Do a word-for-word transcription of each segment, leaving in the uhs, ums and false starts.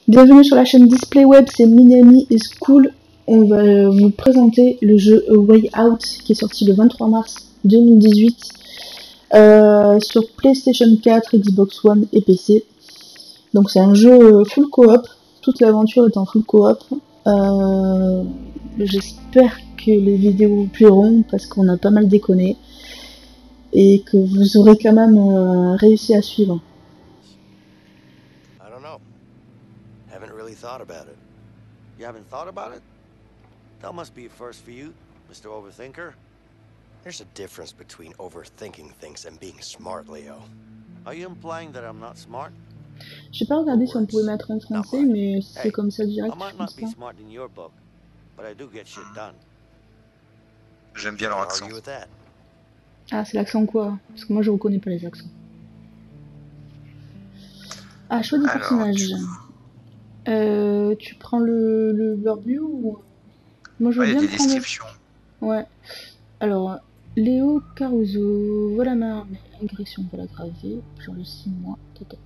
Bienvenue sur la chaîne Display Web, c'est Minami is Cool. On va vous présenter le jeu A Way Out qui est sorti le vingt-trois mars deux mille dix-huit euh, sur PlayStation quatre, Xbox One et P C. Donc c'est un jeu full coop, toute l'aventure est en full coop. Euh, J'espère que les vidéos vous plairont parce qu'on a pas mal déconné et que vous aurez quand même euh, réussi à suivre. I don't know. Haven't really thought about it. You haven't thought about it? That must be a first for you, Mister Overthinker. There's a difference between overthinking things and being smart, Leo. Are you implying that I'm not smart? J'ai pas regardé si on pouvait mettre en français, mais c'est comme ça direct. I might not be smart in your book, but I do get shit done. J'aime bien leur accent. Ah, c'est l'accent quoi? Parce que moi je reconnais pas les accents. Ah, choix du personnage. Euh, tu prends le, le burbu ou... Moi je veux ouais, bien il y a des prendre... descriptions. Ouais. Alors, Léo Caruso, voilà ma arme. Agression, voilà gravée. Genre de six mois.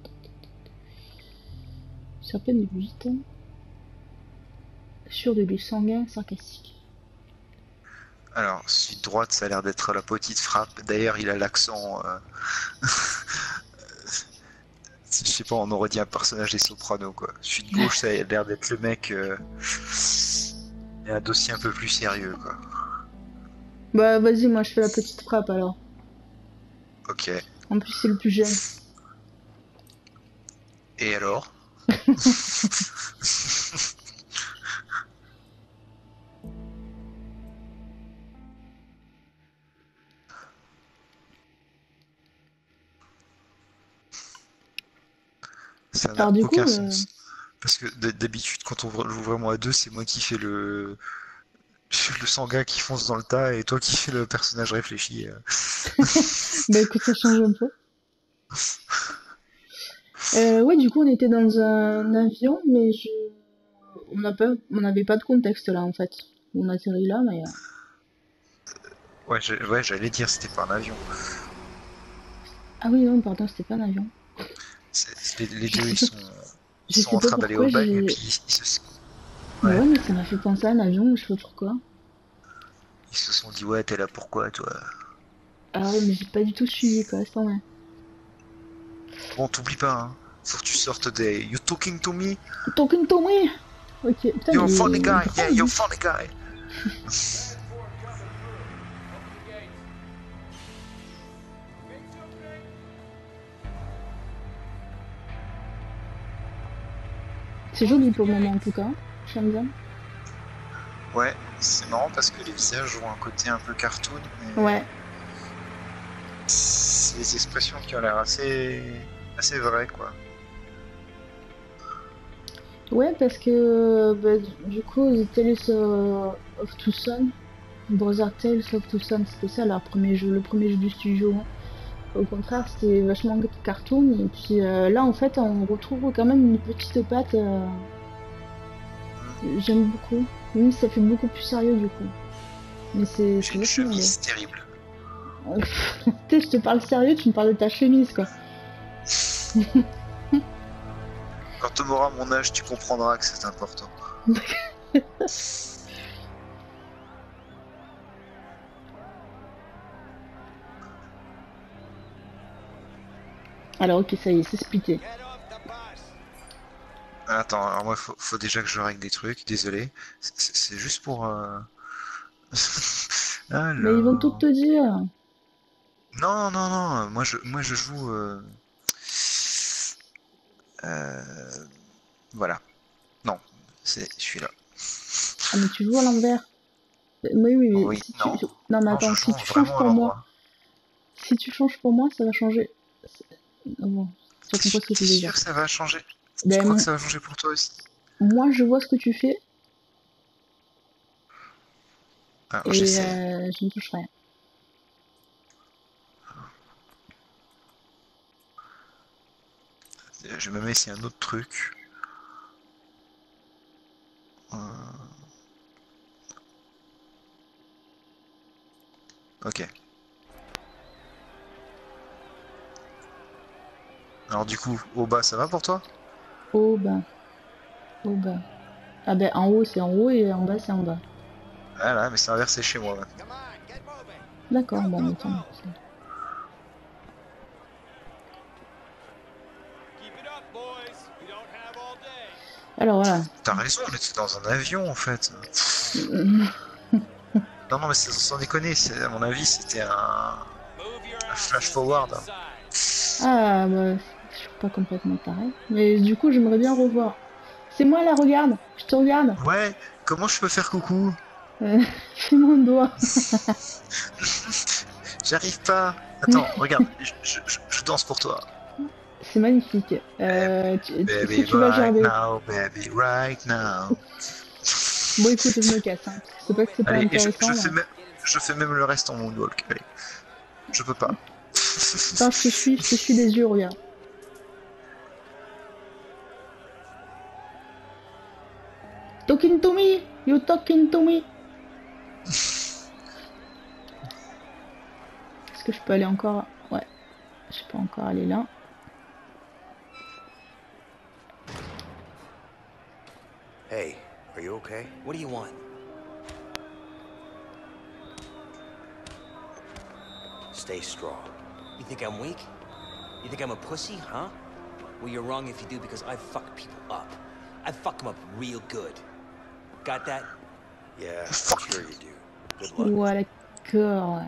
Serpent de huit ans. Sûr de lui, sanguin, sarcastique. Alors, suite droite, ça a l'air d'être la petite frappe. D'ailleurs, il a l'accent... Euh... Je sais pas, on aurait dit un personnage des Sopranos, quoi. Suite gauche, ça a l'air d'être le mec... Euh... Il a un dossier un peu plus sérieux, quoi. Bah, vas-y, moi je fais la petite frappe, alors. Ok. En plus, c'est le plus jeune. Et alors? Ça n'a aucun coup, sens. Euh... Parce que d'habitude, quand on joue vraiment à deux, c'est moi qui fais le... le sanguin qui fonce dans le tas et toi qui fais le personnage réfléchi. Bah écoute, ça change un peu. Euh, ouais, du coup, on était dans un avion, mais je... on n'a pas... on n'avait pas de contexte là en fait. On atterrit là, mais... Ouais, ouais, j'allais dire, c'était pas un avion. Ah oui, non, pardon, c'était pas un avion. Les, les deux, ils sont, ils sont en train d'aller au bagne et puis ils se... Ouais. ouais, mais ça m'a fait penser à un avion, je sais pas pourquoi. Ils se sont dit, ouais, t'es là pourquoi, toi? Ah ouais, mais j'ai pas du tout suivi, quoi, c'est vrai. Bon, t'oublies pas, hein. Faut que tu sortes des... You talking to me? Talking to me? Ok, putain, you're mais... a funny guy, yeah, you're a funny guy. C'est joli pour le moment, en tout cas. J'aime bien. Ouais, c'est marrant parce que les visages ont un côté un peu cartoon, mais... Ouais. C'est des expressions qui ont l'air assez... assez vraies, quoi. Ouais, parce que bah, du coup, The Tales of Two Sons, Brother Tales of Two Sons, c'était ça leur premier jeu, le premier jeu du studio. Au contraire, c'était vachement cartoon, et puis euh, là en fait, on retrouve quand même une petite patte. Euh... J'aime beaucoup, même si ça fait beaucoup plus sérieux du coup. Mais c'est. J'ai une chemise terrible. Tu sais, je te parle sérieux, tu me parles de ta chemise quoi. Quand tu auras mon âge, tu comprendras que c'est important. Alors ok, ça y est, c'est splitté. Attends, alors moi, faut, faut déjà que je règle des trucs, désolé. C'est juste pour... Euh... Alors... Mais ils vont tout te dire. Non, non, non, moi je, moi je joue... Euh... Euh... Voilà. Non, c'est celui-là. Ah mais tu joues à l'envers. Oui, oui, oui. Oui, Si non. Tu... non mais attends, non, si tu changes pour moi... Si tu changes pour moi, ça va changer... Oh, bon. T'es sûr, que, sûr que ça va changer? Ben, tu crois que ça va changer pour toi aussi? Moi, je vois ce que tu fais. Ah, et euh, je ne touche rien. Je me mets ici un autre truc. Euh... Ok. Alors du coup, au bas, ça va pour toi? Au bas. Au bas. Ah ben en haut c'est en haut et en bas c'est en bas. Voilà, mais c'est inversé chez moi maintenant. D'accord, bon, mais attends. Alors voilà. T'as raison, on était dans un avion en fait. Non, non, mais sans déconner, à mon avis, c'était un... un flash forward. Ah, bah, je suis pas complètement pareil. Mais du coup, j'aimerais bien revoir. C'est moi là, regarde. Je te regarde. Ouais, comment je peux faire coucou? euh, Fais-moi un doigt. J'arrive pas. Attends, regarde, je, je, je, je danse pour toi. C'est magnifique. Euh, tu, Baby, tu vas right regarder. now, baby, right now. Bon, écoute, je me casse. Hein. C'est pas que c'est pas Allez, intéressant. je, je, là. fais même, je fais même le reste en moonwalk. Allez, je peux pas. Attends, je te suis, je te suis les yeux, regarde. Talking to me, you talking to me. Est-ce que je peux aller encore? Ouais, je peux encore aller là. Hey, are you okay? What do you want? Stay strong. You think I'm weak? You think I'm a pussy, huh? Well, you're wrong if you do, because I fuck people up. I fuck them up real good. Got that? Yeah, I'm sure you do. Good luck. Ouais, d'accord.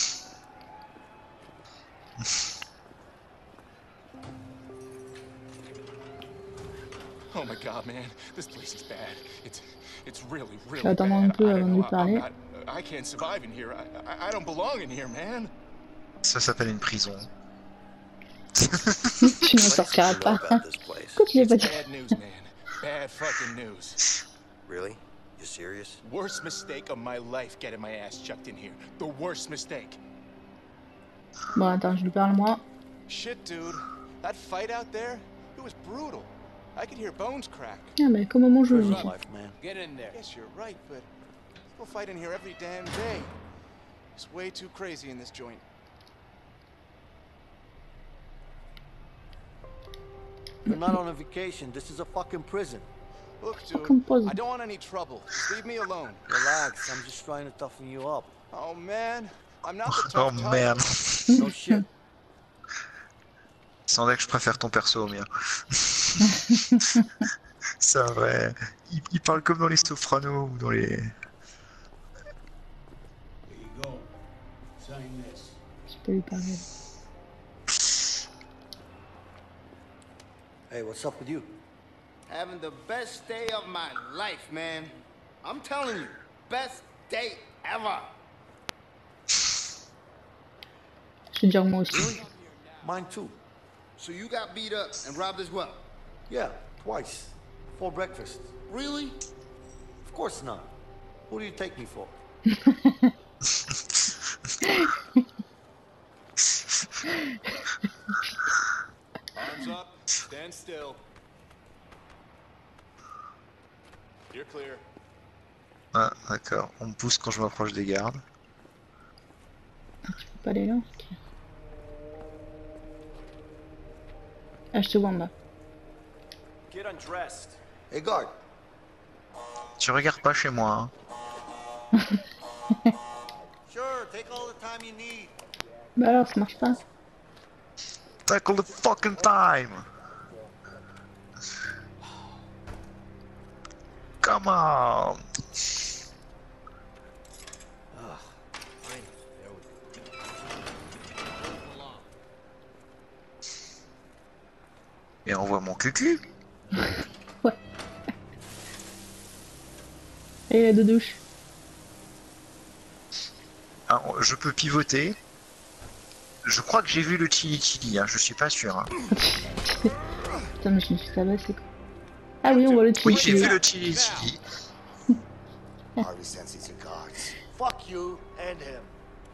Oh my god, man, this place is bad. It's it's really, Je really vais attendre un bad. peu I avant de don't lui know, I'm parler. not, I can't survive in here. I, I, I don't belong in here, man. Ça s'appelle une prison. Tu n'en What sortiras do you know pas. about this place? Pourquoi tu l'as pas It's dit? bad news, man. Bad fucking news. Really? You serious? Worst mistake of my life getting my ass chucked in here. The worst mistake. Bon, attends, je lui parle moi. Shit, dude. That fight out there, it was brutal. I could hear bones crack. Ah, mais comment mon jeu Prison ici? life, man. Get in there. Yes, you're right, but people fight in here every damn day. It's way too crazy in this joint. You're not on a vacation. This is a fucking prison. Look, Fucking dude, puzzle. I don't want any trouble. Just leave me alone. Relax. I'm just trying to toughen you up. Oh, man. I'm not the Oh tough type. merde. No shit. Sans dire que je préfère ton perso au mien. C'est vrai. Il, il parle comme dans les Sopranos ou dans les. Here you go. Sign this. Je peux lui parler. Hey, what's up with you? Having the best day of my life, man. I'm telling you, best day ever. Je vais dire moi aussi. Really? Mine too. So you got beat up and robbed as well? Yeah, twice. For breakfast. Really? Of course not. Who do you take me for? Arms up. Stand still. You're clear. Ah, d'accord. On me pousse quand je m'approche des gardes. Je peux pas aller là. Ok. Ah, je te vois en bas. Get undressed. Hey, guard. Tu regardes pas chez moi, hein. Sure, take all the time you need. Bah alors, ça marche pas. Take all the fucking time. Come on. Fine. There we go. Et envoie mon cucu. Ouais. Et la de douche. Alors, je peux pivoter. Je crois que j'ai vu le chili chili, hein. Je suis pas sûr. Hein. Putain, mais je me suis tabassé quoi. Ah oui, on voit le Oui, truc. j'ai vu le chili chili. Harvey sends these are guards. Fuck you and him.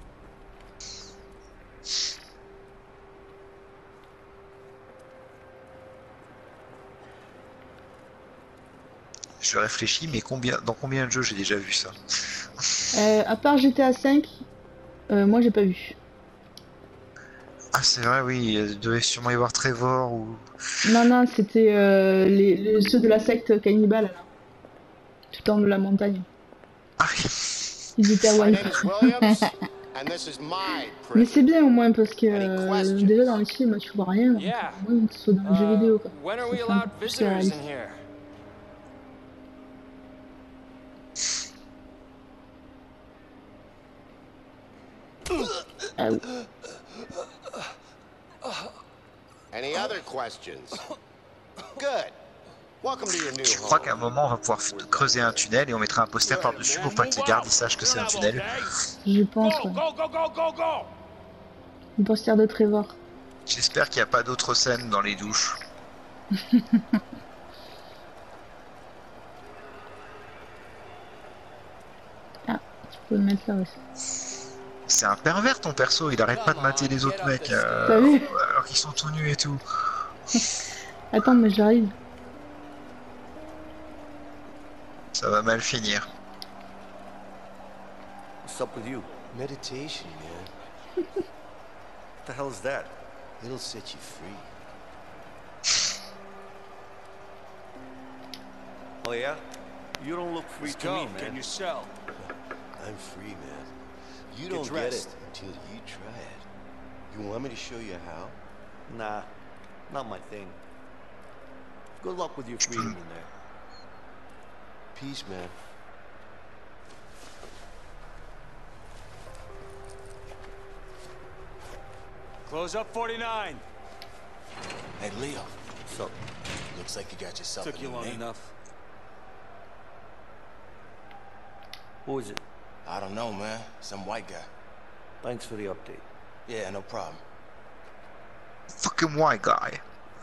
Je réfléchis, mais combien, dans combien de jeux j'ai déjà vu ça? Euh, à part G T A cinq, euh, moi j'ai pas vu. Ah, c'est vrai, oui, il devait sûrement y avoir Trevor ou. Non, non, c'était euh, les, les- ceux de la secte cannibale, là, tout en haut de la montagne. Ah oui. Ils étaient à My One. name is Williams, and this is my Mais prison. c'est bien au moins parce que Any euh, questions? déjà dans les films tu vois rien, donc Yeah. au moins que ce soit dans le jeu Uh, vidéo quoi. when are Ça we fait un allowed peu plus visitors réaliste. in here? Ah oui. Any other questions? Good. Welcome to your new Je crois qu'à un home. moment on va pouvoir f- creuser un tunnel et on mettra un poster par-dessus pour pas que les gardes ils sachent que c'est un tunnel. Je pense, ouais. Go, go, go, go, go! Le poster de Trevor. J'espère qu'il n'y a pas d'autres scènes dans les douches. Ah, tu peux le mettre là aussi. C'est un pervers ton perso, il arrête pas de mater les autres mecs euh, T'as vu? alors qu'ils sont tout nus et tout. Attends, mais j'arrive. Ça va mal finir. What's up with you? Meditation, man. What the hell is that? It'll set you free. Oh yeah? You don't look free Let's to go. me, Get in man. your cell. I'm free, man. You Get don't get dressed. it until you try it. You want me to show you how? Nah, not my thing. Good luck with your freedom in there. Peace, man. Close up forty-nine. Hey, Leo. What's up? Looks like you got yourself Took a you new long name. enough. Who is it? I don't know, man. Some white guy. Thanks for the update. Yeah, no problem. Fucking white guy.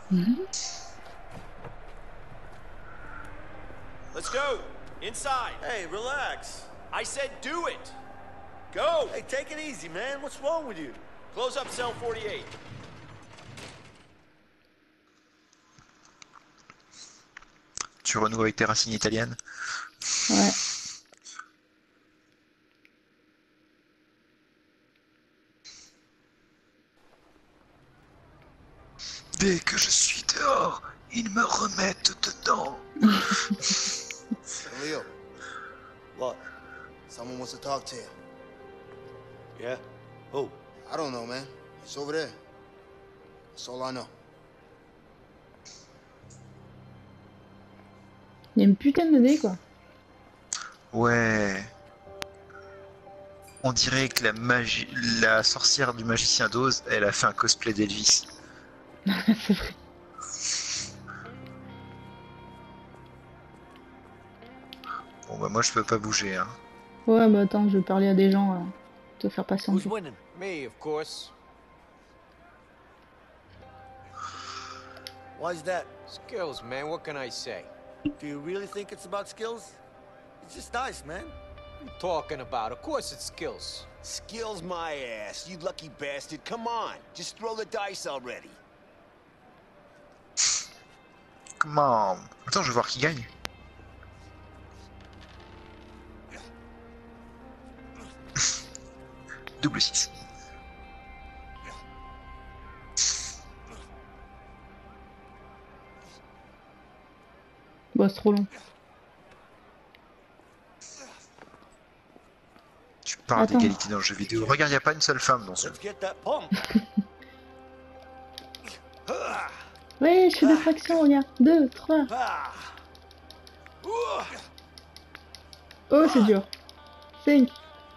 Let's go. Inside. Hey, relax. I said do it. Go. Hey, take it easy, man. What's wrong with you? Close up cell forty-eight. Tu renoues avec tes racines italiennes. Ouais. Dès que je suis dehors, ils me remettent dedans. Leo, What? someone wants to talk to you. Yeah? Who? I don't know, man. It's over there. That's all I know. Il y a une putain de nez quoi. Ouais. On dirait que la magie, la sorcière du magicien d'Oz, elle a fait un cosplay d'Elvis. C'est vrai. Bon bah moi je peux pas bouger hein. Ouais, bah attends, je vais parler à des gens, euh, te faire Who's patienter. winning? Me, of course. Why's that? Skills, man. What can I say? Do you really think it's about skills? It's just nice, man. What are you talking about? Of course it's skills. Skills my ass, you lucky bastard. Come on. Just throw the dice already. Come on. Attends, je veux voir qui gagne. Double six. Bah, c'est trop long. Tu parles Attends. d'égalité dans le jeu vidéo. Regarde, y a pas une seule femme dans ce jeu. Let's get that pump. Ouais, je fais des fractions, regarde. Deux, trois. Ah. Oh, c'est dur. cinq.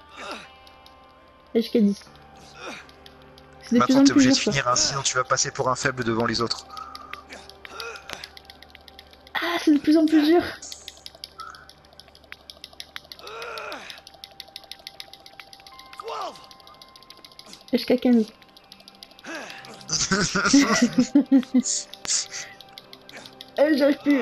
Et jusqu'à dix. C'est de plus Maintenant en t'es plus obligé de dur, quoi. finir un, sinon tu vas passer pour un faible devant les autres. Ah, c'est de plus en plus dur. Et jusqu'à quinze. Eh, j'arrive plus.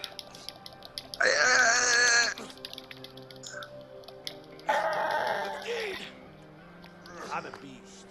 I'm a beast.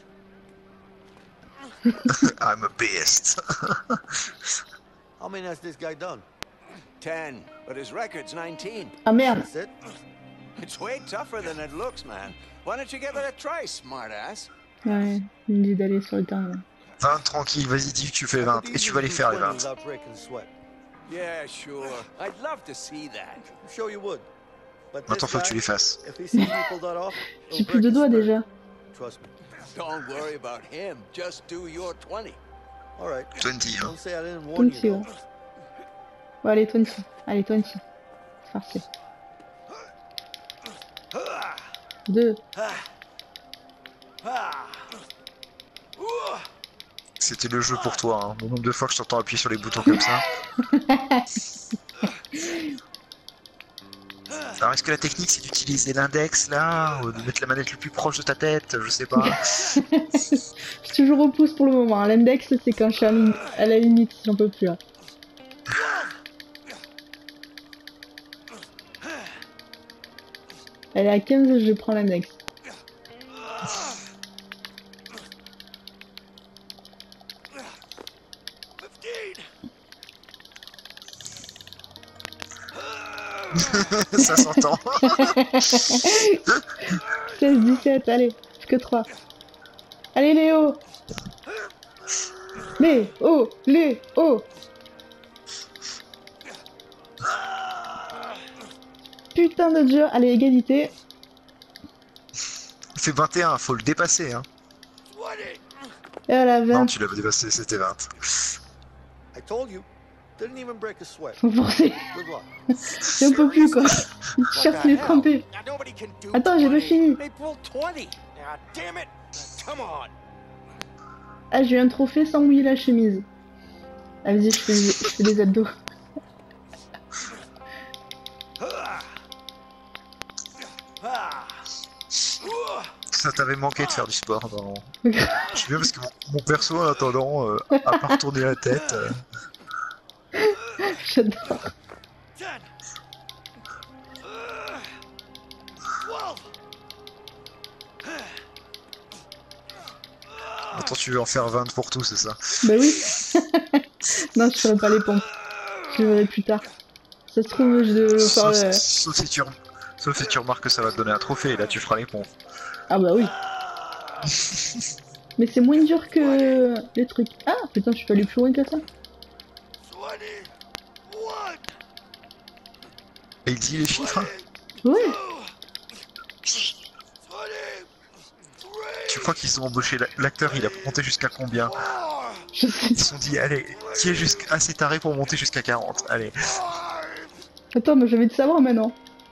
I'm a beast. How many has this guy done? Ten, but his record's nineteen. Ah merde. That's it? It's way tougher than it looks, man. Why don't you give it a try, smartass? Ouais, il me dit d'aller sur le terrain. vingt tranquille, vas-y, dis que tu fais vingt. Et tu vas les faire les vingt. Without breaking sweat. Yeah, sure. I'd love to see that. I'm sure you would. But Maintenant, this faut que tu guy, les fasses. if he sees me pull that off, J'ai he'll plus de break his doigts spirit. déjà. Trust me. Don't worry about him. Just do your twenty. All right. vingt, hein. Don't say I didn't warn you. vingt, ouais. though. Ouais, allez, vingt. Allez, vingt. C'est parti. Deux. C'était le jeu pour toi, hein. Le nombre de fois que je t'entends appuyer sur les boutons comme ça. Alors est-ce que la technique c'est d'utiliser l'index là, ou de mettre la manette le plus proche de ta tête, je sais pas. Je suis toujours au pouce pour le moment. L'index, c'est quand je suis à, à la limite, j'en peux plus. Là. Elle est à quinze, je prends l'index. Ça s'entend. seize, dix-sept, allez, plus que trois. Allez Léo. Léo, Léo. Putain de dieu, allez, égalité. Il fait vingt et un, faut le dépasser hein. Et à la vingt. Non, tu l'as dépassé, c'était vingt. I told you. Didn't even break a sweat. Faut forcer. Good luck. J'en peux plus quoi. Je cherche les trempés. Now nobody can do Attends, j'ai pas twenty. fini. They pulled twenty. Now damn it. Come on. Ah, j'ai eu un trophée sans mouiller la chemise. Ah, vas-y, je fais, je fais des abdos. Ça t'avait manqué de faire du sport dans... Je sais bien parce que mon, mon perso en attendant euh, a pas retourné la tête. Euh... J'adore. Attends, tu veux en faire vingt pour tout, c'est ça? Bah oui. Non, je ferai pas les pompes. Je le verrai plus tard. Ça se trouve, je vais faire sauf, le... sauf, si tu, sauf si tu remarques que ça va te donner un trophée, et là tu feras les pompes. Ah bah oui. Mais c'est moins dur que les trucs. Ah putain, je suis pas allé plus loin que ça. Et il dit les chiffres hein. Ouais. Tu crois qu'ils ont embauché l'acteur, il a monté jusqu'à combien? Je sais. Ils se sont dit, allez, qui est jusqu'à assez taré pour monter jusqu'à quarante? Allez. Attends, mais j'ai envie de savoir maintenant.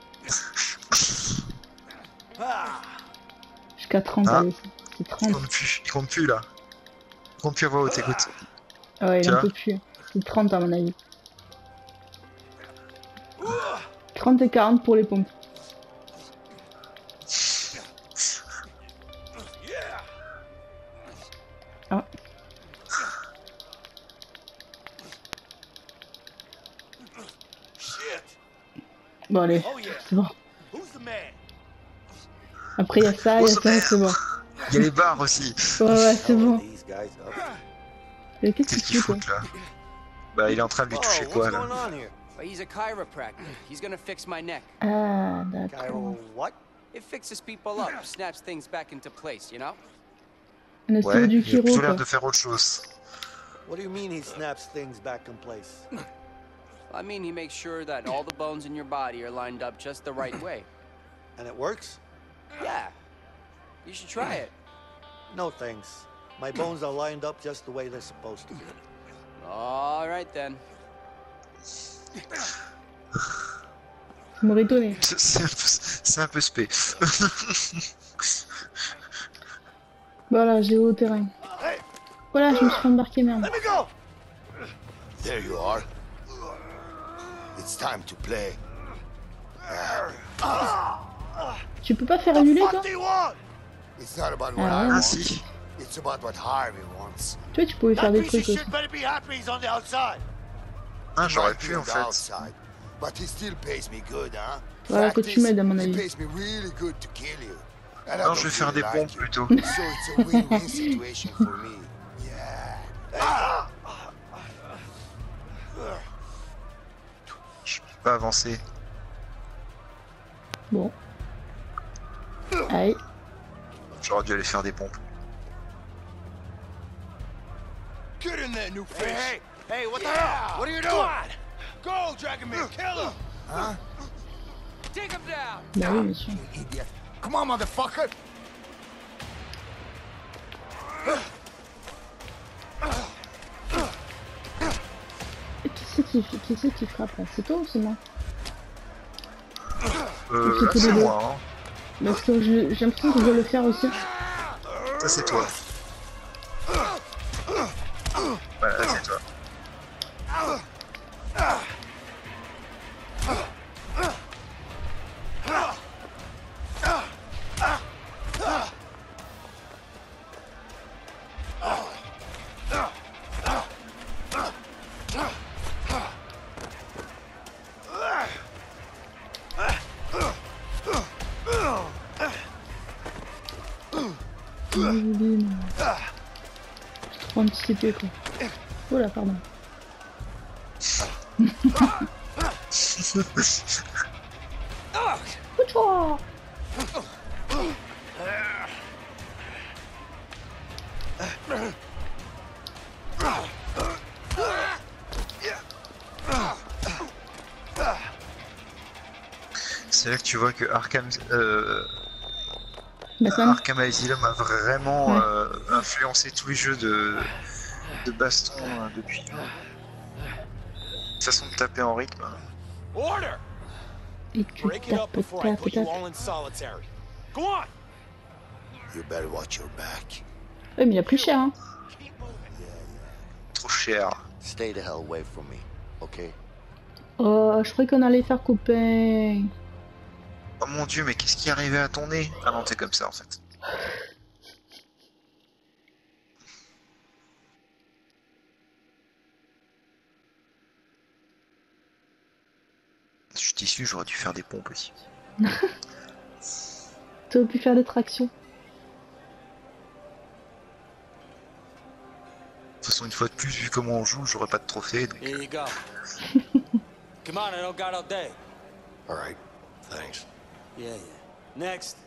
Jusqu'à trente, Ah. allez, c'est Il trente. compte plus, il compte plus là. Il compte plus à voix haute, écoute. Ah ouais, il Tu en vois peut plus. C'est trente à mon avis. trente et quarante pour les pompes. Ah. Bon allez, c'est bon. Après il y a ça, il y a ça, c'est bon. Il y a les barres aussi. Ouais ouais, c'est bon. These guys up. Et qu'est-ce Qu'est-ce que qu'ils tu fais foutent là? Bah, il est en train de lui toucher Oh, quoi what's là? going on here? Well, he's a chiropractor. He's gonna fix my neck. Ah d'accord. Gyro what? It fixes people up, snaps things back into place, you know? On a Ouais, ouais, du il a chiro plutôt quoi. l'air de faire autre chose. What do you mean he snaps things back in place? I mean, he makes sure that all the bones in your body are lined up just the right way. And it works? Yeah. You should try it. No thanks. My bones are lined up just the way they're supposed to be. All right then. Ça m'aurait étonné. C'est un peu, c'est un peu spé. Voilà, j'ai au terrain. Voilà, je me suis embarqué, merde. Let me go! There you are. It's time to play. Tu peux pas faire annuler toi? What do you want? It's not about what Ah, I ouais. Ah want. si. It's about what Harvey wants. Toi tu pouvais faire That des piece of trucs aussi. shit better be happy he's on the outside. Ah, j'aurais Might be pu on en the fait. outside, but he still pays me good, huh? Voilà, que tu Practice, m'aides à mon he avis. pays me really good to kill you. And I Non, don't je vais faire really des like pompes you. plutôt. So it's a win-win situation for me. Yeah. Je peux pas avancer. Bon. Allez. J'aurais dû aller faire des pompes. Get in there, new Hey, face. hey, hey, what the Yeah. hell? What are you Come doing? on. Go, Dragonman, kill him. Huh? Take him down. Bah oui, bien sûr. You idiot. Come on, motherfucker. Et qui c'est qui, qui, c'est qui frappe là? C'est toi ou c'est moi? Euh, C'est là tous les c'est deux. moi, hein. Parce que je- j'ai l'impression que je dois le faire aussi. Ça c'est toi. Voilà, là c'est toi. J'ai trop anticipé quoi. Oh là, pardon. Pouah. C'est là que tu vois que Arkham, euh, Batman. Arkham Asylum a vraiment Ouais. euh, influencé tous les jeux de, de baston euh, depuis. Façon de taper en rythme. Order. Et tu Break it up tapes, before I tapes, put you tapes. all in solitary. Go on. You better watch your back. Ouais, mais il a plus cher, hein. Trop cher. Stay the hell away from me, okay? Oh, je croyais qu'on allait faire copain. Oh mon dieu, mais qu'est-ce qui est arrivé à ton nez? Ah non, t'es comme ça en fait. Je suis tissu, j'aurais dû faire des pompes aussi. T'aurais pu faire des tractions. De toute façon, une fois de plus, vu comment on joue, j'aurais pas de trophée. Donc... Here you go. Come on, I don't got all day. All right, thanks. Yeah, yeah. Next.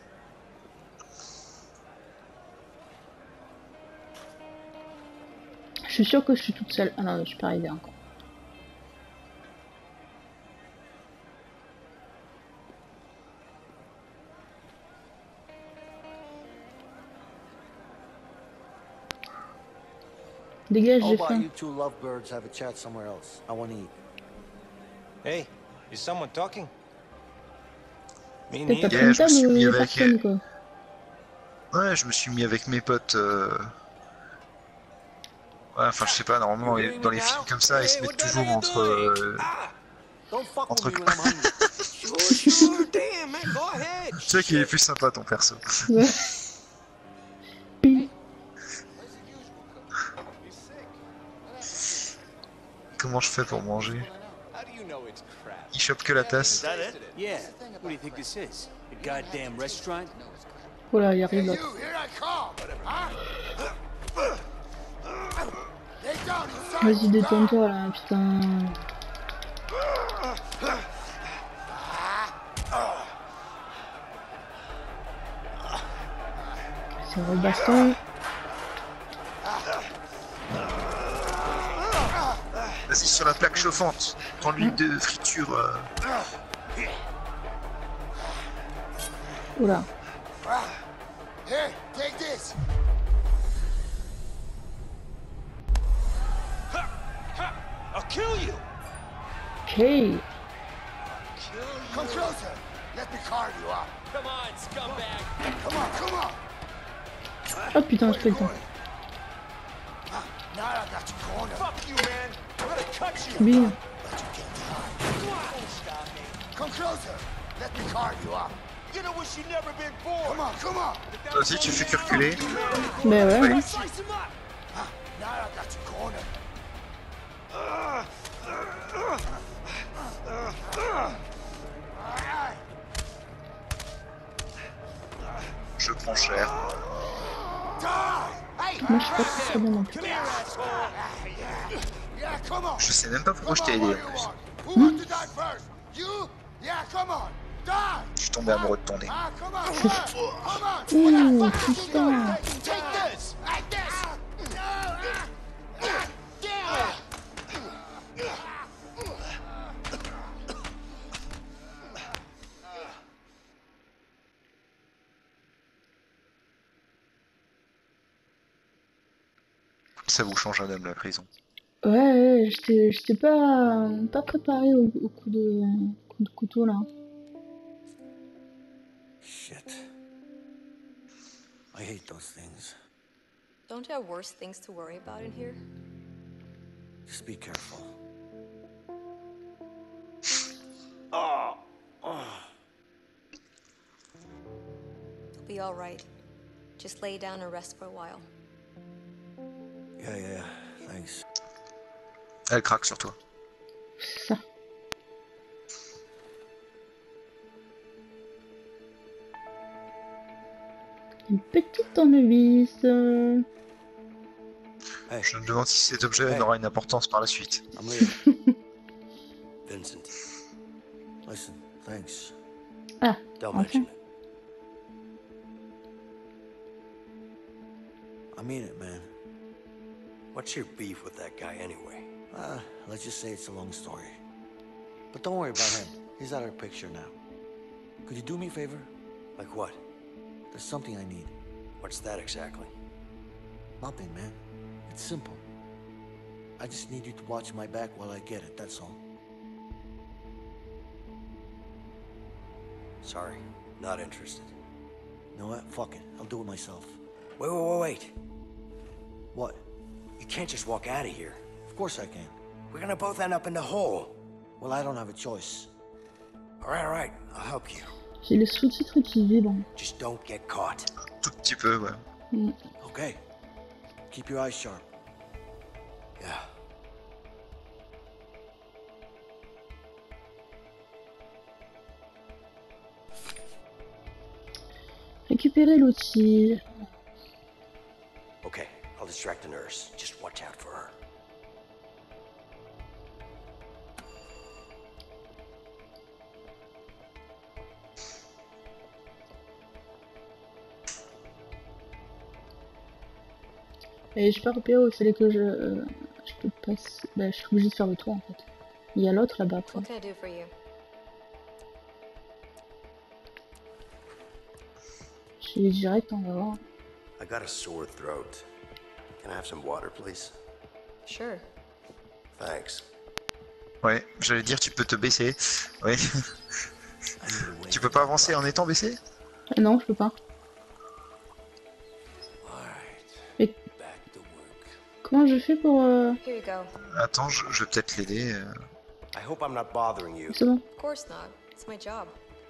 Je suis sûre que je suis toute seule. Ah non, je suis pas arrivée encore. Dégage, How j'ai about faim. you two lovebirds have a chat somewhere else? I want to eat. Hey, is someone talking? Me Peut-être t'as neither. pris une je me suis table mis ou avec, personne, quoi. Ouais, je me suis mis avec mes potes. Euh... Ouais, enfin, je sais pas, normalement, dans les films comme ça, ils se mettent toujours entre. Euh... Don't fuck Entre with me when I'm hungry. Sure, sure. Damn, man, go ahead. C'est vrai qu'il est plus sympa ton perso. Ouais. Pi. Comment je fais pour manger? How do you know it's crap? Il chope que la tasse. Yeah. What do you think this is? A goddamn restaurant? Oh là, il arrive l'autre. You, here I come. Huh? Lay down, you son. Vas-y, détends-toi là, putain. C'est un baston. Vas-y, sur la plaque chauffante. Prends l'huile de friture. Euh... Oula. Here, take this. I'll kill you. Ok. Come closer. Let me carve you up. Come on, scumbag. Come on, come on. Oh putain, je fais le temps. Now I got you cornered. Fuck you, man. I'm gonna cut you. Bing. Come closer. Let me carve you up. You know what you never been born. Come on, come on. Vas-y, tu fais que reculer. Bah ouais, ouais. Slice him up. Now I got you cornered. Je prends cher. Moi, je suis pas très bien non plus. Come here, asshole. Yeah, come on. Je sais même pas pourquoi je t'ai aidé en plus. Who wants to die first? You? Yeah, come on. Die. Je suis tombé amoureux de ton nez. Ah, come on. Come on. Ouh, putain. Take this. Like this. Ça vous change un homme la prison. Ouais, ouais, j'étais j'étais pas, pas préparé au, au coup de, coup de couteau là. Shit. I hate those things. Don't you have worse things to worry about in here? Just be careful. Oh, oh. You'll be all right. Just lay down and rest for a while. Yeah, yeah, thanks. Elle craque sur toi. C'est ça. Une petite tournevis. euh. Hey, Je me demande si cet objet Hey. aura une importance par la suite. I'm leaving. Vincent. Listen, thanks. Ah, Don't enfin. mention it. I mean it, man. What's your beef with that guy anyway? Uh, let's just say it's a long story. But don't worry about him. He's out of the picture now. Could you do me a favor? Like what? There's something I need. What's that exactly? Nothing, man. It's simple. I just need you to watch my back while I get it, that's all. Sorry, not interested. You know what? Fuck it. I'll do it myself. Wait, wait, wait, wait. What? You can't just walk out of here. Of course I can. We're gonna both end up in the hole. Well, I don't have a choice. Alright, alright. I'll help you. J'ai le sous-titre qui vibre. Just don't get caught. Tout petit peu, ouais. Mm. Okay. Keep your eyes sharp. Yeah. Récupérer l'outil. Okay, I'll distract the nurse. Just watch out for her. Et j'ai pas repéré où il fallait que je... euh, je peux passer... Bah, je suis obligée de faire le tour en fait. Il y a l'autre là-bas après. What can I do for you? Je vais direct, on va voir. I got a sore throat. Can I have some water, please? Sure. Thanks. Ouais, j'allais dire tu peux te baisser. Ouais. I need a wing. Tu peux pas avancer en étant baissé? Ah non, je peux pas. Alright. Et Back to work. comment je fais pour... Euh... Here you go. Attends, je, je vais peut-être l'aider. euh. I hope I'm not bothering you. C'est bon. Of course not. It's my job.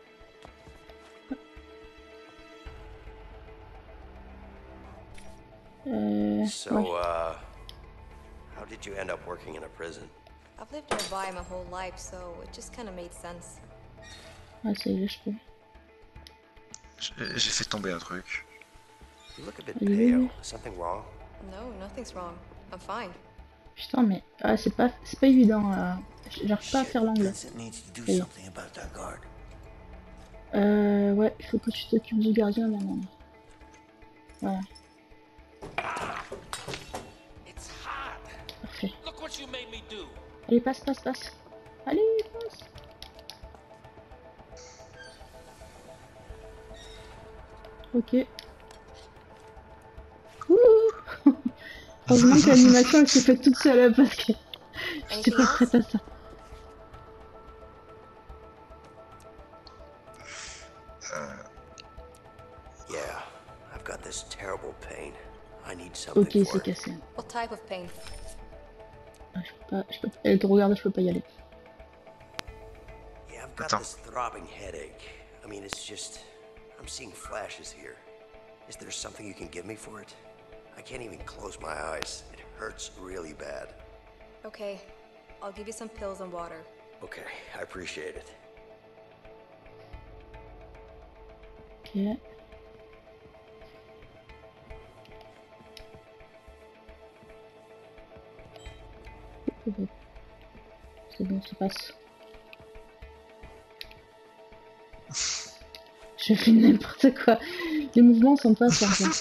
Euh... So, ouais. uh, how did you end up working in a prison? I've lived nearby my whole life, so it just kind of made sense. Ah, ça y est, je peux. J'ai j'ai fait tomber un truc. You look a bit Oui. pale. Is something wrong? No, nothing's wrong. I'm fine. Putain, mais... Ah, c'est pas... c'est pas évident. Euh... J'arrive pas à faire l'angle. Vincent needs to do Oui. something about that guard. Euh... Ouais, il faut que tu t'occupes du gardien maintenant. Voilà, It's hot. parfait. Look what you made me do. Allez, passe, passe, passe. Allez, passe. Ok. Ouh. Heureusement que l'animation elle s'est faite toute seule parce que j'étais pas prête à ça. Yeah, I've got this terrible pain. I need something Ok, for c'est it. cassé. What type of pain? Ah, je peux pas, je peux... Elle te regarde, je peux pas y aller. Yeah, I've got Attends. this throbbing headache. I mean, it's just... I'm seeing flashes here. Is there something you can give me for it? I can't even close my eyes. It hurts really bad. Okay, I'll give you some pills and water. Okay, I appreciate it. Ok. C'est bon, ça passe. Je fais n'importe quoi. Les mouvements sont pas simples.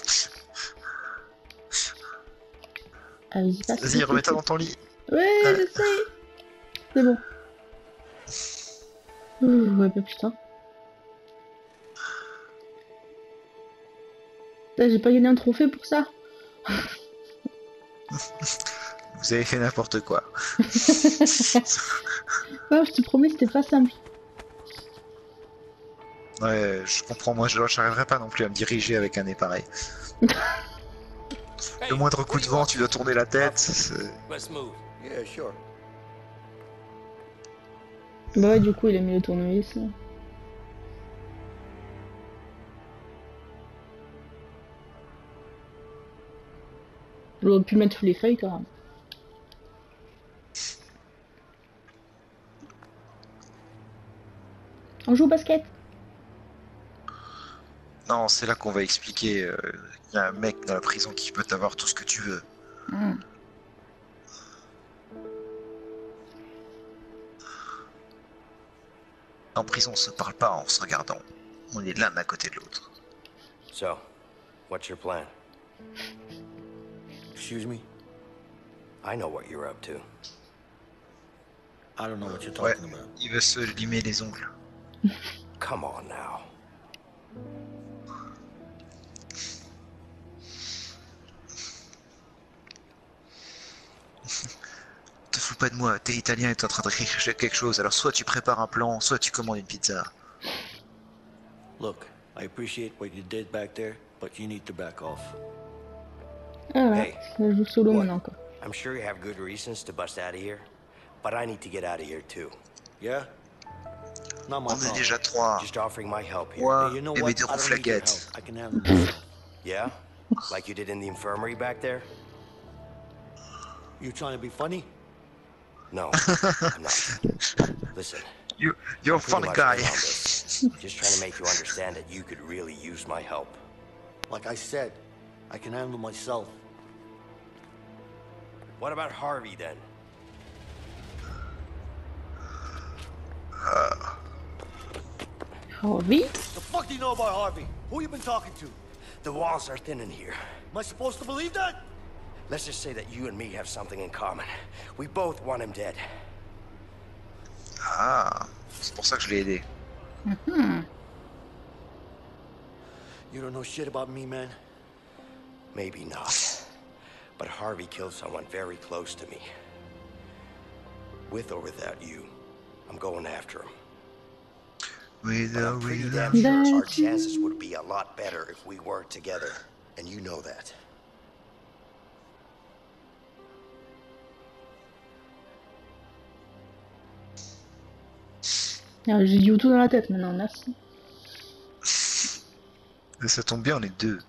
Ah, vas-y, passe. Vas-y, remets-toi dans ton lit. Ouais, Euh. j'essaye. C'est bon. Ouh, ouais, bah putain. Putain, j'ai pas gagné un trophée pour ça. Vous avez fait n'importe quoi. Non, je te promets, c'était pas simple. Ouais, je comprends, moi je n'arriverai pas non plus à me diriger avec un nez pareil. Le moindre coup de vent, tu dois tourner la tête. Let's move. Yeah, sure. Bah ouais, du coup, il a mis le tournevis. Là. J'aurais pu mettre tous les feuilles quand même. On joue au basket. Non, c'est là qu'on va expliquer. Il euh, y a un mec dans la prison qui peut t'avoir tout ce que tu veux. Mmh. En prison, on se parle pas en se regardant. On est l'un à côté de l'autre. So, what's your plan? Excuse me? I know what you're up to. I don't know what you're Ouais, talking about. il veut se limer les ongles. Come on now. Te fous pas de moi, t'es italien et t'es en train de chercher quelque chose, alors soit tu prépares un plan, soit tu commandes une pizza. Look, I appreciate what you did back there, but you need to back off. Ah ouais, Hey, je joue solo what? maintenant quoi. I'm sure you have good reasons to bust out of here, but I need to get out of here too. Yeah? Not my On est problem. déjà trois. Just offering my help here. Moi Hey, you know et what? mes deux I don't need your rouflaquettes. help. I can handle myself. Yeah? Like you did in the infirmary back there? You trying to be funny? No, I'm not. Listen, You, you're a I'm pretty funny much guy. in on this. Just trying to make you understand that you could really use my help. Like I said, I can handle myself. What about Harvey then? Harvey? The fuck do you know about Harvey? Who you been talking to? The walls are thin in here. Am I supposed to believe that? Let's just say that you and me have something in common. We both want him dead. Ah, c'est pour ça que je l'ai aidé. Mm-hmm. You don't know shit about me, man. Maybe not. But Harvey killed someone very close to me. With or without you, I'm going after him. With But or I'm pretty without damn sure our That you- chances would be a lot better if we worked together. And you know that. Ah, j'ai du tout dans la tête maintenant, merci. Ça tombe bien, on est deux.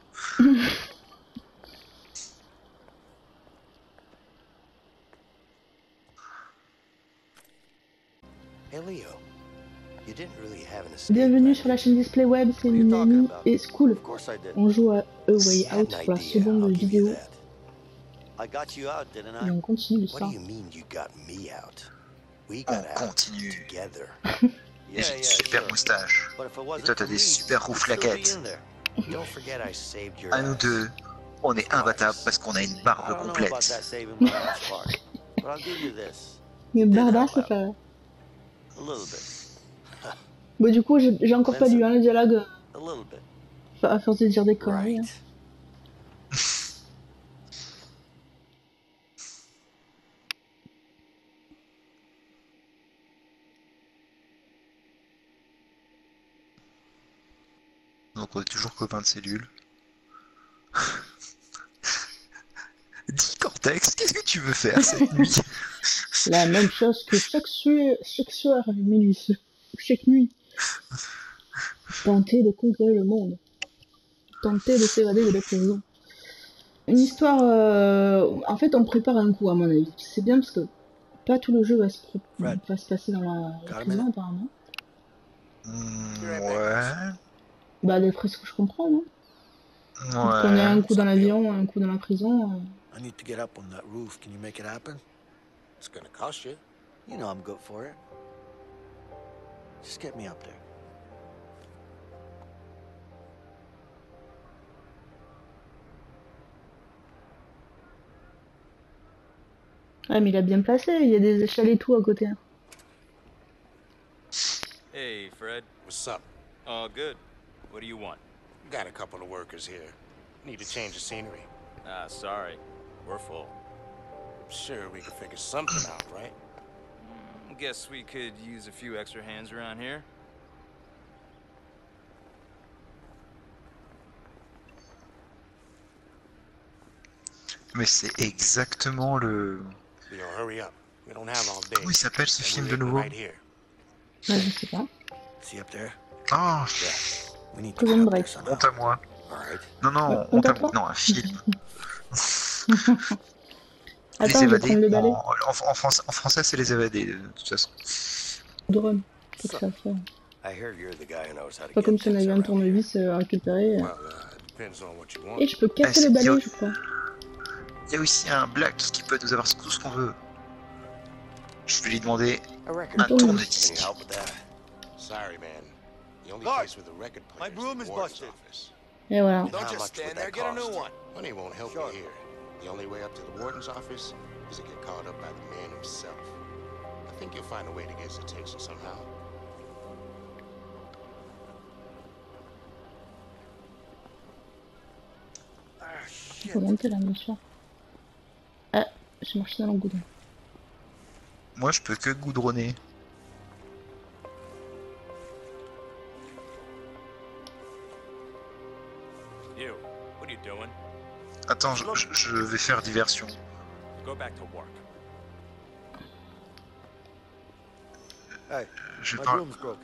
Hey Leo, you didn't really have an escape Bienvenue plan. sur la chaîne Display Web, c'est What are you talking Minami about? et School. Of course I did. On joue à A Way Had Out an pour la idea, seconde I'll give you vidéo that. I got you out, didn't et I? on continue What do l'histoire. you mean you got me out? We On got out continue. together. Et j'ai une super moustache. But if it Et wasn't toi, t'as for des me, super you'd still be rouflaquettes. in there. Don't forget I saved your À nous ass. deux, on est imbattables parce qu'on a une I barbe don't know about complète. that saving my ass part, but I'll give you this. Mais Did Barbare, help c'est out. pas... A little bit. Bon, du coup, j'ai j'ai encore pas lu hein, le dialogue, A little bit. à force de dire des conneries. Right. hein. Donc on est toujours copains de cellule. Dis Cortex, qu'est-ce que tu veux faire cette nuit? La même chose que chaque, su- chaque soir à minuit, chaque nuit. Tenter de conquérir le monde. Tenter de s'évader de la prison. Une histoire... euh, En fait, on prépare un coup, à mon avis. C'est bien parce que pas tout le jeu va se, pro- Fred. va se passer dans la, la Got a prison, minute? apparemment. Hmm, right back, ouais. Bah, d'après ce que je comprends, non? Ouais. Qu'on ait un coup dans l'avion, un coup dans la prison... euh, I need to get up on that roof. Can you make it happen? It's gonna cost you. You know I'm good for it. Just get me up there. Ouais, mais il a bien placé, il y a des échelles et tout à côté. hein. Hey, Fred. What's up? All good. What do you want? Got a couple of workers here. Need to change the scenery. Ah, sorry. We're full. sure we can figure something out, right? Guess we could use a few extra hands around here. Mais c'est exactement le... You know, hurry up. We don't have all day. Comment il s'appelle ce film de nouveau? Ouais, je sais pas. See up there? Ah, We need to Prison get up Break. there somehow. honte à moi. All right. Non, non, Ouais, honte honte à à moi. toi Non, un film. Les Attends, je vais évadés. prendre le En, balai. en, en français, en français c'est les évadés, de toute façon. Drum. Faut que ça fait. I heard you're the guy who knows how to Pas get comme si on things avait un around here. tournevis euh, à récupérer. euh. Well, uh, depends on what you want. Et je peux Ah, casser c'est le balai, idiot. je crois. Il y a aussi un Black qui peut nous avoir tout ce qu'on veut. Je vais lui demander A record un player. Can tourne-disque. you help with that? Sorry, man. The only Guard, place with a record player my broom is is the warden's busted. office. Et voilà. And Don't how just much would stand there, that get a new cost? one. Money won't help Sure. you here. The only way up to the warden's office is to get called up by the man himself. I think you'll find a way to get his attention somehow. Il faut monter là, bien sûr. Ah, j'ai marché dans le goudron. Moi je peux que goudronner. You, what are you doing? Attends, je, je- je vais faire diversion. Go back to work. Hey, Je my vais pas... broom's broken.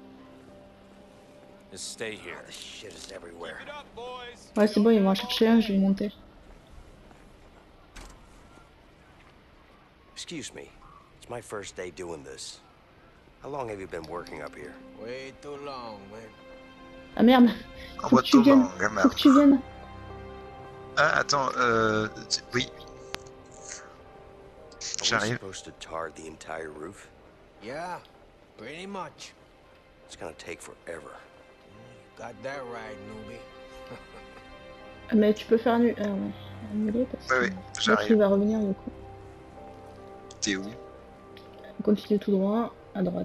Just stay here. Ah, this shit is everywhere. Keep it up, boys. Ouais, c'est bon, ils vont en chercher un, je vais monter. Excuse me. It's my first day doing this. How long have you been working up here? Way too long, man. Ah merde, En faut que tu moto, viennes. non, Faut gamin. que tu viennes. Ah, attends, euh... oui, Are we j'arrive. supposed to tar the entire roof? Yeah, pretty much. It's gonna take forever. Got that right, newbie. Ah, mais tu peux faire annuler. Ah ouais, annuler parce que Ouais, ouais, l'autre il j'arrive. va revenir du coup. T'es où? Continue tout droit, à droite.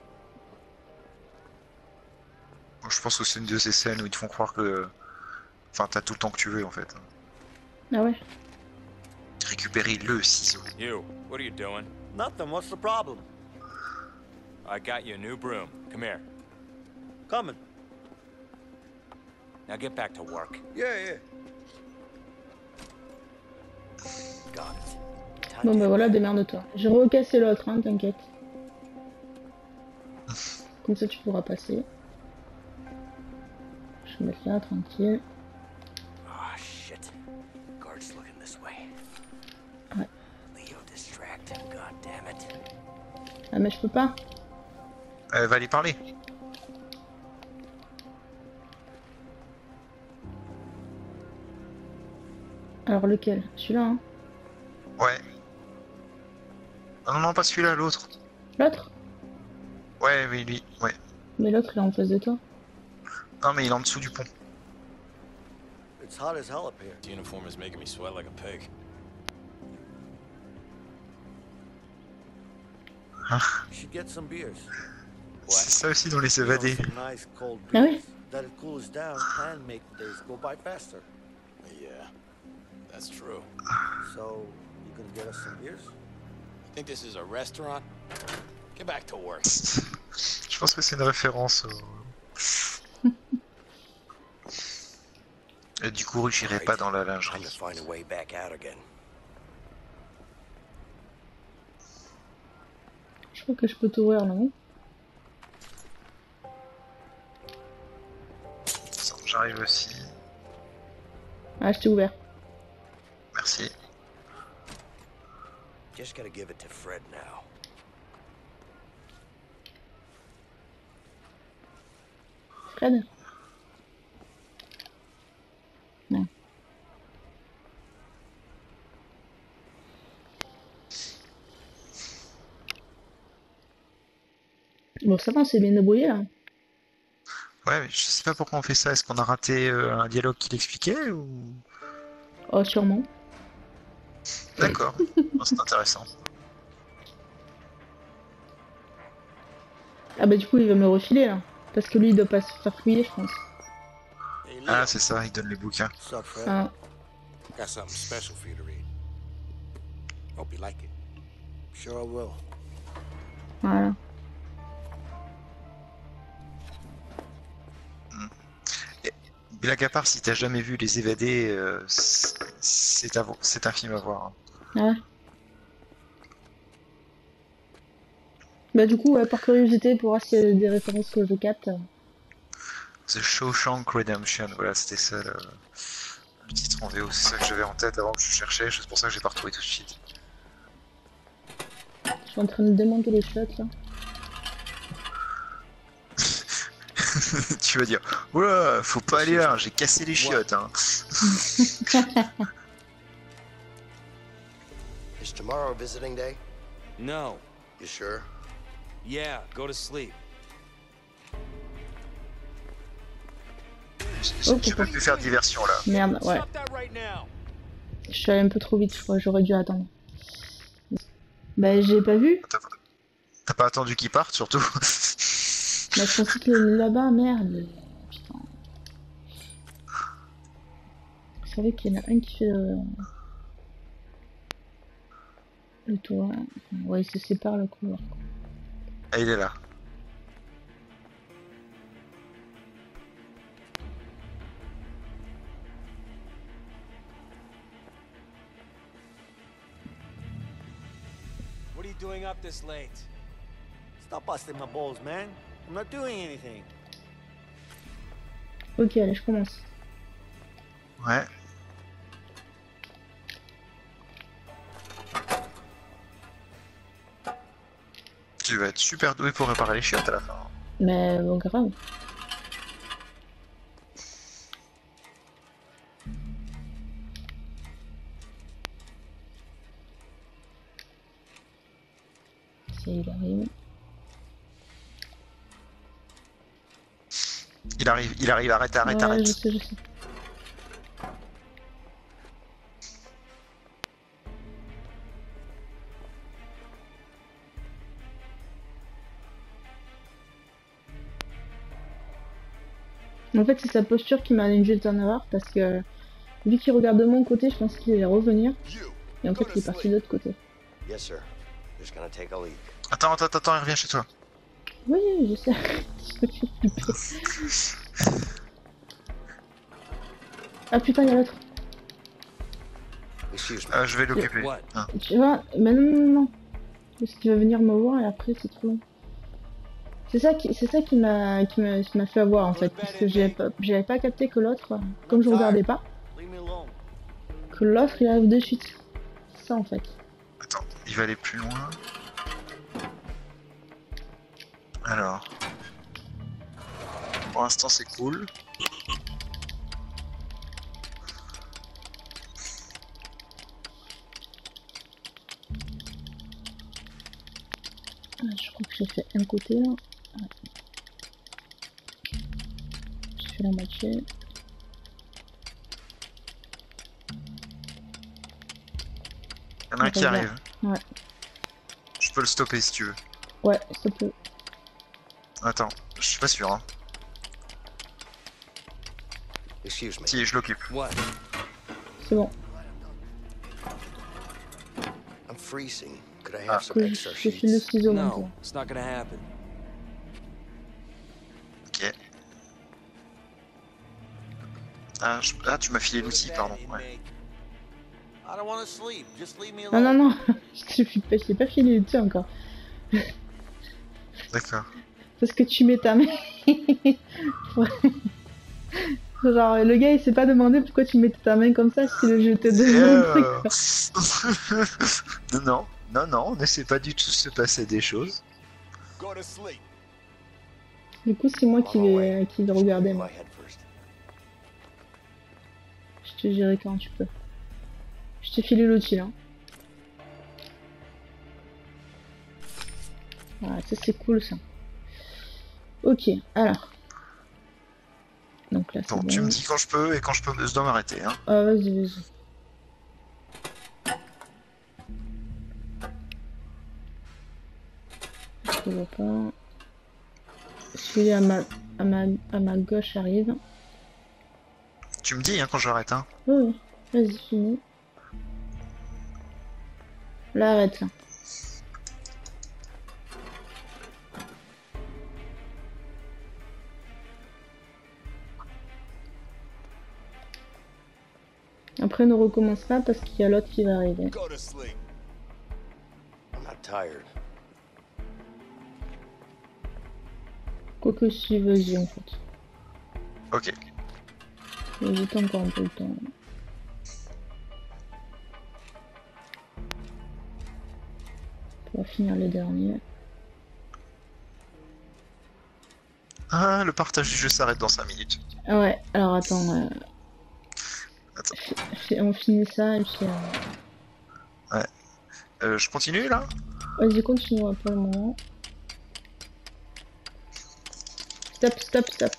Bon, je pense que c'est une de ces scènes où ils te font croire que... Enfin, t'as tout le temps que tu veux en fait. Ah ouais. Récupérer le ciseau. You, what are you doing? Nothing. What's the problem? I got you a new broom. Come here. Coming. Now get back to work. Yeah, yeah. Got it. Time Bon to bah get voilà, back. démerde-toi. J'ai recassé l'autre, hein, t'inquiète. Comme ça tu pourras passer. Je vais mettre là, tranquille. Ah, shit. Guard's looking this way. Ouais. Leo distract. God damn it. Ah mais je peux pas. Euh, va aller parler. Alors lequel? Celui-là, hein. Ouais. Ah non, non, pas celui-là, l'autre. L'autre? Ouais, oui, lui, ouais. Mais l'autre il est en face de toi. Non, mais il est en dessous du pont. It's hot as hell up here. The uniform is making me sweat like a pig. Hein? You should get some beers. C'est ça aussi dans les You know, évadés. some nice cold Ah beers. oui? That it cools down and make the days go by faster. Yeah, that's true. So, you can get us some beers? You think this is a restaurant? Get back to work. Je pense que c'est une référence au... Et du coup, j'irai pas dans la Time to lingerie. find a way back out again. Je crois que je peux t'ouvrir là, non? J'arrive aussi. Ah, je t'ai ouvert. Merci. Just gotta give it to Fred now. Fred? Non. Bon, ça va, on s'est bien débrouillé là. Ouais, mais je sais pas pourquoi on fait ça. Est-ce qu'on a raté euh, un dialogue qui l'expliquait ou... Oh, sûrement. D'accord. Bon, c'est intéressant. Ah bah du coup il va me le refiler là. Parce que lui il doit pas se faire fouiller je pense. Hey, Leo. Ah, c'est ça, il donne les bouquins. What's up, Fred? Ah, Got something special for you to read. Hope you like it. Sure I will. Voilà. Blague à part, si t'as jamais vu Les Évadés, euh, c'est un, c'est un film à voir. Hein. Ouais. Bah du coup, ouais, par curiosité, pour voir s'il y a des références que je capte. The Shawshank Redemption, voilà, c'était ça le, le titre en V O, c'est ça que j'avais en tête avant que je cherchais, c'est pour ça que j'ai pas retrouvé tout de suite. Je suis en train de démonter les shots là. Tu vas dire, oula, faut pas aller là, j'ai cassé les chiottes. Hein. Is tomorrow visiting day? No. You sure? Yeah, go to sleep. J'ai okay. pas pu faire diversion là. Merde, ouais. Je suis allé un peu trop vite, je crois, j'aurais dû attendre. Bah j'ai pas vu. T'as pas attendu qu'il parte surtout. Bah je pensais qu'il est là-bas, merde. Putain. Je savais qu'il y en a un qui fait le... le tour. Ouais, il se sépare le couloir. Ah, il est là. What are you doing up this late? Stop busting my balls, man. I'm not doing anything. Ok, allez, je commence. Ouais. Tu vas être super doué pour réparer les chiottes à la fin. Mais bon, grave. Si il arrive. Il arrive, il arrive, arrête, arrête, ouais, arrête. Je sais, je sais. En fait, c'est sa posture qui m'a induit le turnover parce que vu qu'il regarde de mon côté, je pense qu'il allait revenir. Et en fait, il est parti de l'autre côté. Yes, sir. Just gonna take a leak. Attends, attends, attends, il revient chez toi. Oui, je sais. Je me suis flippé. Ah putain, il y a l'autre. Euh, je vais l'occuper. Ah. Tu vois, mais non, non, non, non. Parce qu'il va venir me voir et après, c'est trop long. C'est ça qui, c'est ça qui m'a, qui m'a, qui m'a fait avoir en fait, parce que j'avais pas, j'avais pas capté que l'autre, comme je regardais pas, que l'autre il arrive de suite. C'est ça en fait. Attends, il va aller plus loin. Alors, pour l'instant c'est cool. Ah, je crois que j'ai fait un côté là. Ouais. Je fais la moitié. Il y en a un qui arrive. Ouais. Je peux le stopper si tu veux. Ouais, s'il te plaît. Attends, je suis pas sûr. Hein. Excuse me. Si, je l'occupe. C'est bon. I'm freezing. Could I Ah. have some extra Je file le sheets? ciseau maintenant. No, it's not gonna happen. Ok. Ah, je... ah tu m'as filé l'outil, pardon. Ouais. I don't want to sleep. Just leave me Non, alone. non, non. Je t'ai pas, je t'ai pas filé l'outil encore. D'accord. Parce que tu mets ta main. Genre, le gars il s'est pas demandé pourquoi tu mettais ta main comme ça si le jeu te demande. Euh... non, non, non, non, on ne sait pas du tout se passer des choses. Du coup, c'est moi qui vais, qui vais regarder, moi. Je te dirai quand tu peux. Je t'ai filé l'outil là. Voilà, ça c'est cool ça. Ok, alors. Donc là, c'est Bon, bon. tu me dis quand je peux et quand je peux, je dois m'arrêter. Hein. Ah, vas-y, vas-y. Je vois pas. Celui à ma, à ma, à ma gauche arrive. Tu me dis hein, quand j'arrête. Hein. Oui, oui. Vas-y, finis. Là, arrête là. Après, ne recommence pas parce qu'il y a l'autre qui va arriver. Go to sleep. I'm not tired. Quoique si, vas-y en fait. Ok. Vas-y, t'as encore un peu le temps. On va finir les derniers. Ah, le partage du jeu s'arrête dans cinq minutes. Ah ouais, alors attends. Euh... Attends. On finit ça et puis... Euh... Ouais. Euh, je continue là? Vas-y, continue pour le moment. Stop, stop, stop.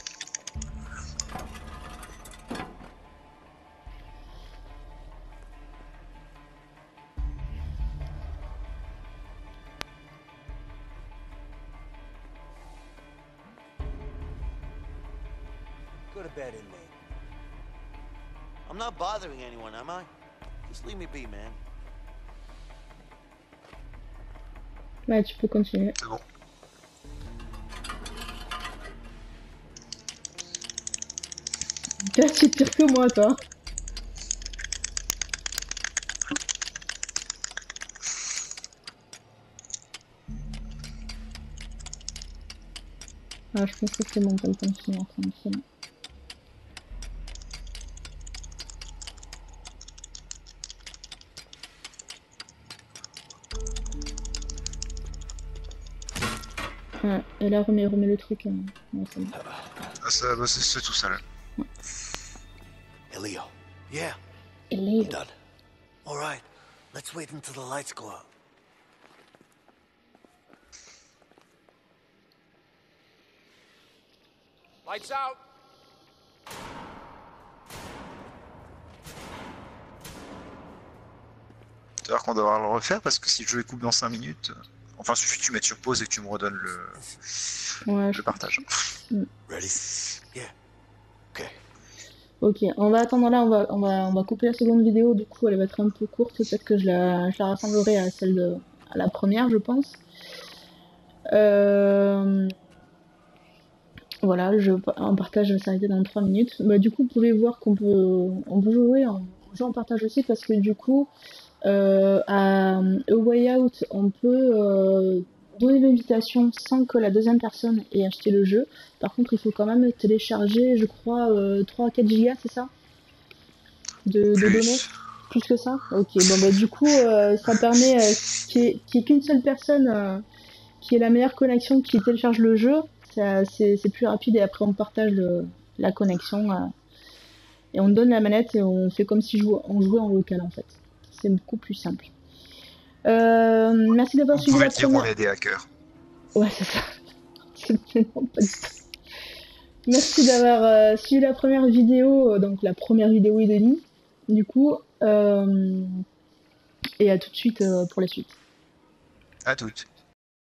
Go to bed, inmate. I'm not bothering anyone, am I? Just leave me be, man. Ouais, tu peux continuer. C'est bon. Là, tu tires que moi, toi. Ah, je pense que c'est bon, t'as le temps de finir tranquille. Ouais, et là, remets, remets le truc. Hein. Ouais, c'est bon. Ah, ça, bah, c'est tout ça là. Ouais. Hey, Leo. Yeah. Et Leo. I'm done. All right. Let's wait until the lights go out. Lights out. Tu vas voir qu'on devra le refaire parce que si le jeu est coupé dans cinq minutes, euh... enfin suffit que tu mettes sur pause et que tu me redonnes le, ouais, le partage. Mm. Ready? Yeah. Okay. Ok, on va attendre là, on va, on va, on va couper la seconde vidéo, du coup elle va être un peu courte, peut-être que je la, je la rassemblerai à celle de, à la première, je pense. Euh... Voilà, je, un partage va s'arrêter dans trois minutes. Bah, du coup, vous pouvez voir qu'on peut, on peut jouer en, jouer en partage aussi parce que du coup, euh, à A Way Out, on peut euh, donner l'invitation sans que la deuxième personne ait acheté le jeu. Par contre, il faut quand même télécharger, je crois, euh, trois à quatre gigas, c'est ça de, de données. Plus que ça. Ok, bon bah du coup, euh, ça permet euh, qu'il n'y ait, qu'il y ait qu'une seule personne euh, qui ait la meilleure connexion qui télécharge le jeu. C'est plus rapide et après on partage le, la connexion euh, et on donne la manette et on fait comme si joue, on jouait en local en fait. C'est beaucoup plus simple. Euh, merci d'avoir suivi la dire première... on est des hackers. Ouais, c'est ça. C'est pas du tout. Merci d'avoir euh, suivi la première vidéo, euh, donc la première vidéo et demi, du coup. Euh, et à tout de suite euh, pour la suite. À toutes.